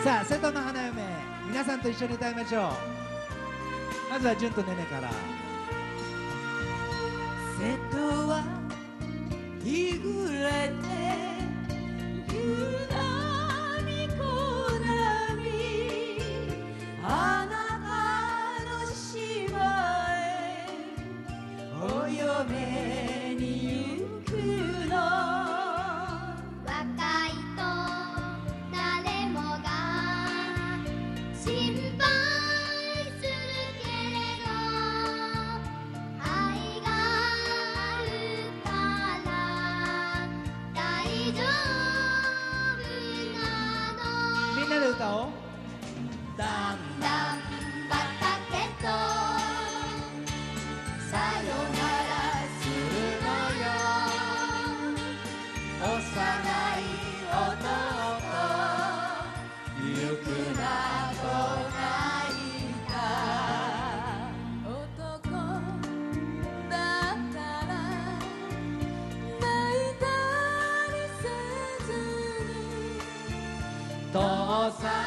さあ瀬戸の花嫁、皆さんと一緒に歌いましょう。まずは純とねねから。 瀬戸は日暮れて夕波小波、あなたの島へお嫁に行くの。 みんなで歌おう。 だんだん畑とさよならするのよ。幼い弟行くなと泣いた。男だったら泣いたりせずに父さん